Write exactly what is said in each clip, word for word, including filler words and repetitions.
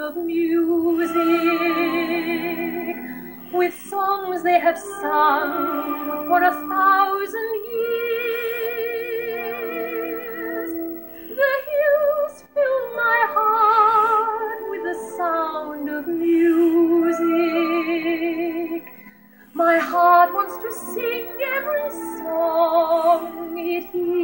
of music, with songs they have sung for a thousand years. The hills fill my heart with the sound of music. My heart wants to sing every song it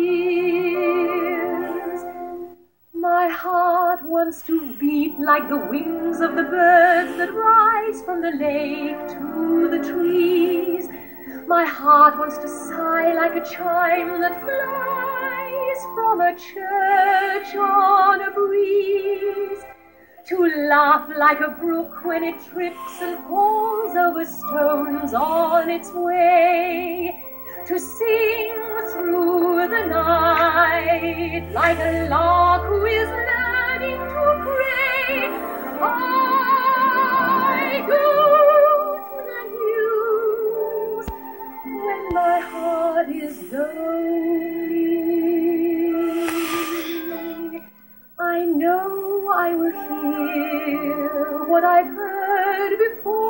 hears. My heart wants to beat like the wings of the birds that rise from the lake to the trees. My heart wants to sigh like a chime that flies from a church on a breeze. To laugh like a brook when it trips and falls over stones on its way. To sing through the night like a lark who is learning to pray. I go to the hills when my heart is lonely. I know I will hear what I've heard before.